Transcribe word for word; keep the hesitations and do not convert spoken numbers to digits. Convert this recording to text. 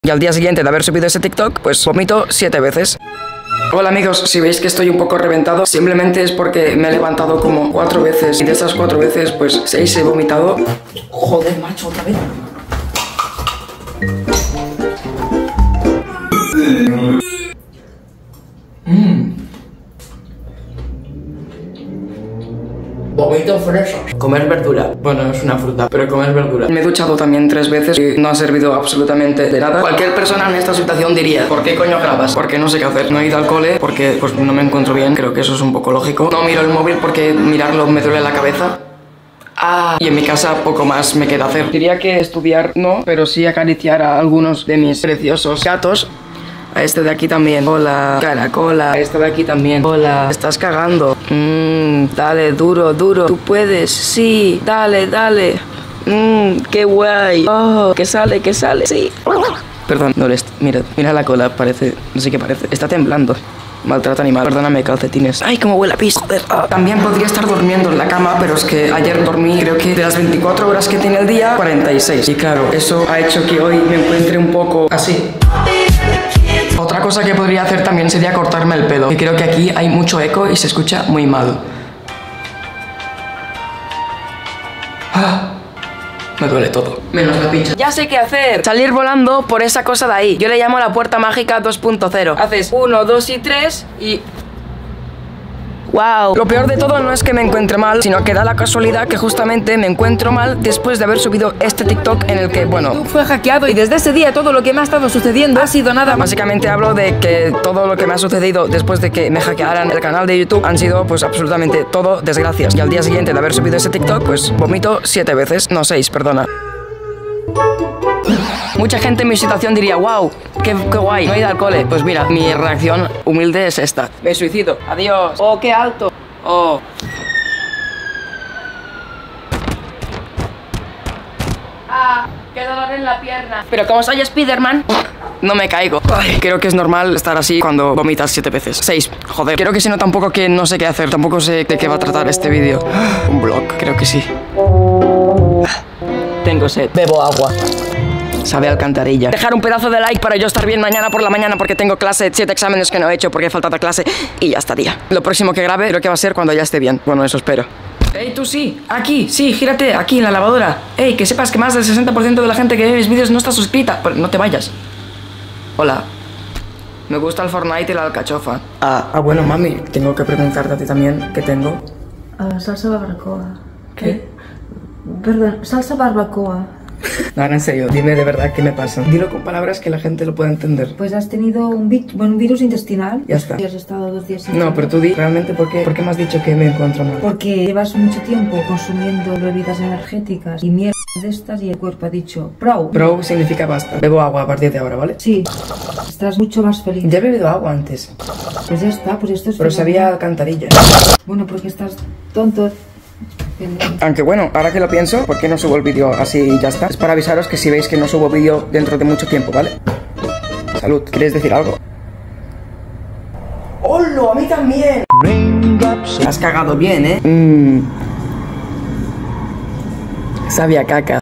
Y al día siguiente de haber subido ese TikTok, pues vomito siete veces. Hola amigos, si veis que estoy un poco reventado, simplemente es porque me he levantado como cuatro veces y de esas cuatro veces, pues seis he vomitado. Joder, macho, otra vez. Mmm. Vomito fresa. Comer verdura. Bueno, es una fruta, pero comer verdura. Me he duchado también tres veces y no ha servido absolutamente de nada. Cualquier persona en esta situación diría: ¿por qué coño grabas? Porque no sé qué hacer. No he ido al cole porque pues no me encuentro bien. Creo que eso es un poco lógico. No miro el móvil porque mirarlo me duele la cabeza. Ah, y en mi casa poco más me queda hacer. Diría que estudiar no, pero sí acariciar a algunos de mis preciosos gatos. A este de aquí también. Hola, caracola. A este de aquí también. Hola, estás cagando. Mmm, dale, duro, duro. Tú puedes, sí. Dale, dale. Mmm, qué guay. Oh, que sale, que sale, sí. Perdón, no les... Mira, mira la cola, parece... No sé qué parece. Está temblando. Maltrato animal. Perdóname, calcetines. Ay, cómo huele a pis. Joder. Ah. También podría estar durmiendo en la cama, pero es que ayer dormí, creo que de las veinticuatro horas que tiene el día, cuarenta y seis. Y claro, eso ha hecho que hoy me encuentre un poco así. Otra cosa que podría hacer también sería cortarme el pelo, que creo que aquí hay mucho eco y se escucha muy mal. Ah, me duele todo, menos la pincha. Ya sé qué hacer. Salir volando por esa cosa de ahí. Yo le llamo la puerta mágica dos punto cero. Haces uno, dos y tres y... ¡Wow! Lo peor de todo no es que me encuentre mal, sino que da la casualidad que justamente me encuentro mal después de haber subido este TikTok en el que, bueno, YouTube fue hackeado y desde ese día todo lo que me ha estado sucediendo ha sido nada. Básicamente hablo de que todo lo que me ha sucedido después de que me hackearan el canal de YouTube han sido, pues, absolutamente todo desgracias. Y al día siguiente de haber subido ese TikTok, pues, vomito siete veces. No, seis, perdona. Mucha gente en mi situación diría: wow, qué, qué guay, no he ido al cole. Pues mira, mi reacción humilde es esta: me suicido, adiós. Oh, qué alto. Oh. Ah, qué dolor en la pierna. Pero como soy Spiderman, no me caigo. Ay, creo que es normal estar así cuando vomitas siete veces. Seis, joder. Creo que si no, tampoco que no sé qué hacer. Tampoco sé de qué va a tratar este vídeo. Un vlog, creo que sí. Tengo sed. Bebo agua. Sabe a alcantarilla. Dejar un pedazo de like para yo estar bien mañana por la mañana porque tengo clase, siete exámenes que no he hecho porque he faltado a clase y ya estaría. Lo próximo que grabe creo que va a ser cuando ya esté bien. Bueno, eso espero. Ey, tú sí, aquí, sí, gírate, aquí en la lavadora. Ey, que sepas que más del sesenta por ciento de la gente que ve mis vídeos no está suscrita. Pero no te vayas. Hola. Me gusta el Fortnite y la alcachofa. Ah, ah, bueno, mami, tengo que preguntarte a ti también qué tengo. Uh, salsa barbacoa. ¿Qué? Eh, perdón, salsa barbacoa. No, ahora en serio, dime de verdad qué me pasa. Dilo con palabras que la gente lo pueda entender. Pues has tenido un, bit, bueno, un virus intestinal. Ya está. Y has estado dos días sin No, comer. pero tú di realmente por qué, por qué me has dicho que me encuentro mal. Porque llevas mucho tiempo consumiendo bebidas energéticas y mierda de estas y el cuerpo ha dicho Pro. Pro significa basta. Bebo agua a partir de ahora, ¿vale? Sí, estás mucho más feliz. Ya he bebido agua antes. Pues ya está, pues esto es... Pero fenomenal. sabía alcantarilla. Bueno, porque estás tonto. Aunque bueno, ahora que lo pienso, ¿por qué no subo el vídeo así y ya está? Es para avisaros que si veis que no subo vídeo dentro de mucho tiempo, ¿vale? Salud, ¿quieres decir algo? ¡Hola! ¡A mí también! Has cagado bien, ¿eh? Mmm. Sabía caca.